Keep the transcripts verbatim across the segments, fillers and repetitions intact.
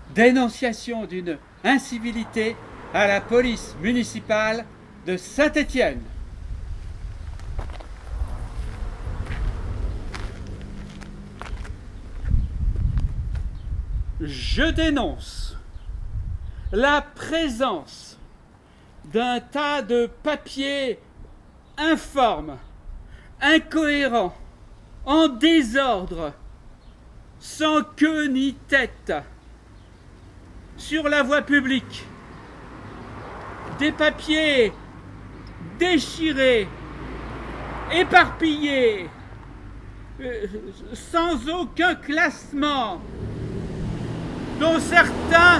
dénonciation d'une incivilité à la police municipale de Saint-Étienne. Je dénonce la présence d'un tas de papiers informes, incohérents, en désordre, sans queue ni tête, sur la voie publique. Des papiers déchirés, éparpillés, euh, sans aucun classement, dont certains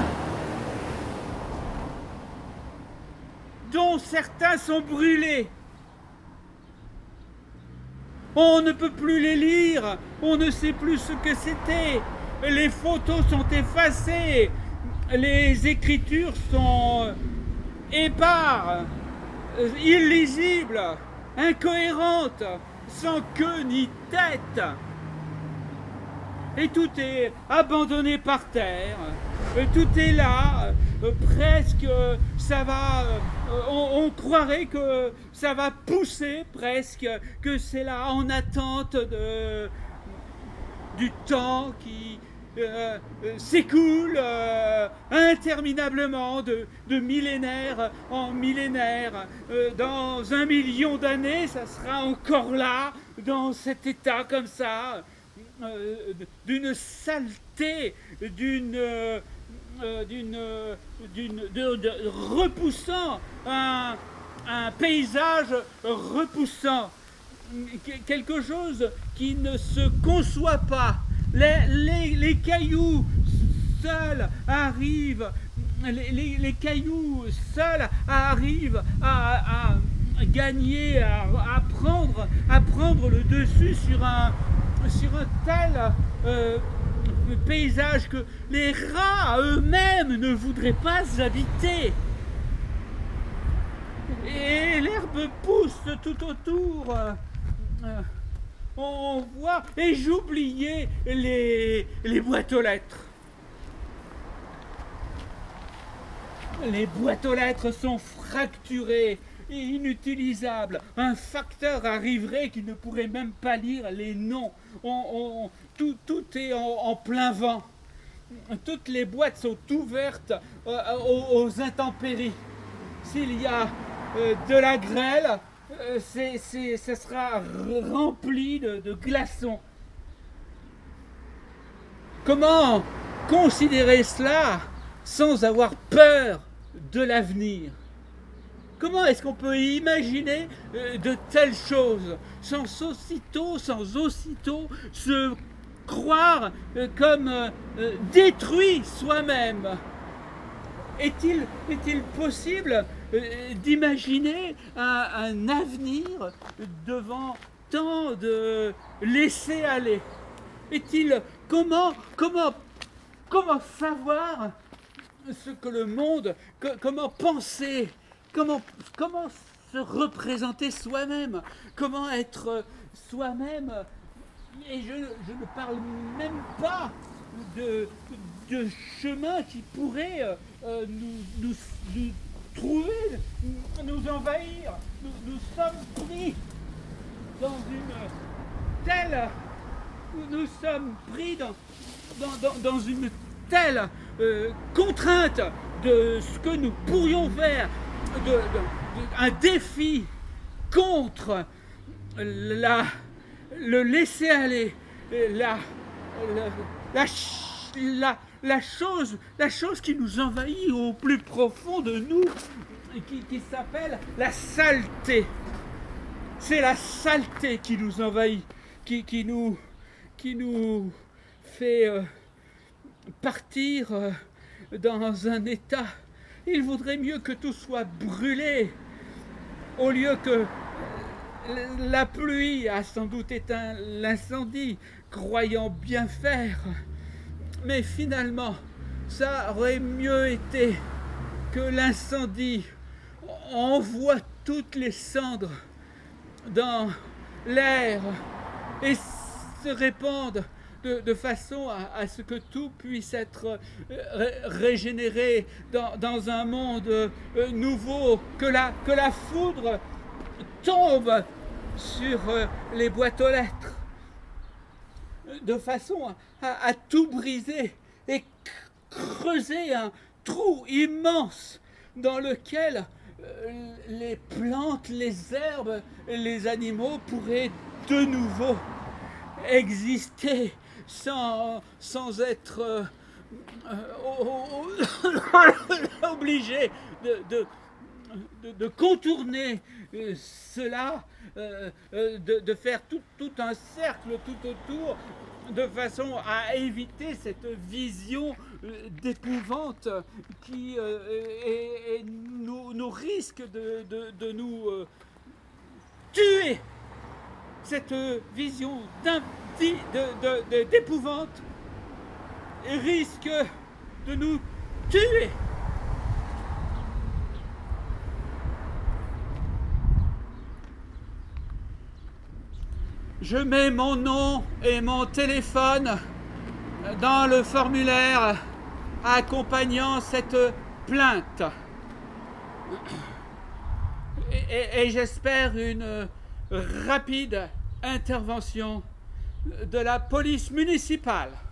dont certains sont brûlés. On ne peut plus les lire, on ne sait plus ce que c'était, les photos sont effacées, les écritures sont épars, illisibles, incohérentes, sans queue ni tête. Et tout est abandonné par terre, tout est là, presque ça va, on, on croirait que ça va pousser presque, que c'est là en attente de, du temps qui euh, s'écoule euh, interminablement de, de millénaire en millénaire. Euh, dans un million d'années, ça sera encore là, dans cet état comme ça. Euh, d'une saleté, d'une euh, d'une d'une de, de repoussant, un, un paysage repoussant, quelque chose qui ne se conçoit pas. Les, les, les cailloux seuls arrivent, les, les, les cailloux seuls arrivent à, à gagner, à, à prendre, à prendre le dessus sur un sur un tel euh, paysage que les rats eux-mêmes ne voudraient pas habiter. Et l'herbe pousse tout autour. Euh, on voit, et j'oubliais les, les boîtes aux lettres. Les boîtes aux lettres sont fracturées, inutilisable. Un facteur arriverait qui ne pourrait même pas lire les noms. On, on, tout, tout est en, en plein vent. Toutes les boîtes sont ouvertes euh, aux, aux intempéries. S'il y a euh, de la grêle, euh, c'est, c'est, ça sera rempli de, de glaçons. Comment considérer cela sans avoir peur de l'avenir? Comment est-ce qu'on peut imaginer de telles choses sans aussitôt, sans aussitôt se croire comme détruit soi-même? Est-il, est-il possible d'imaginer un, un avenir devant tant de laisser-aller? Est-il comment, comment, comment savoir ce que le monde, que, comment penser? Comment, comment se représenter soi-même? Comment être soi-même? Et je, je ne parle même pas de, de chemin qui pourrait euh, nous, nous, nous trouver, nous envahir. Nous, nous sommes pris dans une telle... Nous sommes pris dans, dans, dans, dans une telle euh, contrainte de ce que nous pourrions faire. De, de, de, un défi contre la, le laisser-aller, la, la, la, la, la, chose, la chose qui nous envahit au plus profond de nous, qui, qui s'appelle la saleté. C'est la saleté qui nous envahit, qui, qui, nous, qui nous fait euh, partir euh, dans un état. Il vaudrait mieux que tout soit brûlé, au lieu que la pluie a sans doute éteint l'incendie, croyant bien faire. Mais finalement, ça aurait mieux été que l'incendie envoie toutes les cendres dans l'air et se répandent de, de façon à, à ce que tout puisse être ré, régénéré dans, dans un monde euh, nouveau, que la, que la foudre tombe sur euh, les boîtes aux lettres, de façon à, à, à tout briser et creuser un trou immense dans lequel euh, les plantes, les herbes, les animaux pourraient de nouveau exister sans, sans être euh, euh, obligés de, de, de, de contourner euh, cela, euh, euh, de, de faire tout, tout un cercle tout autour, de façon à éviter cette vision d'épouvante qui euh, est, est, nous, nous risque de, de, de nous euh, tuer. Cette vision d'épouvante risque de nous tuer. Je mets mon nom et mon téléphone dans le formulaire accompagnant cette plainte. Et, et, et j'espère une rapide intervention de la police municipale.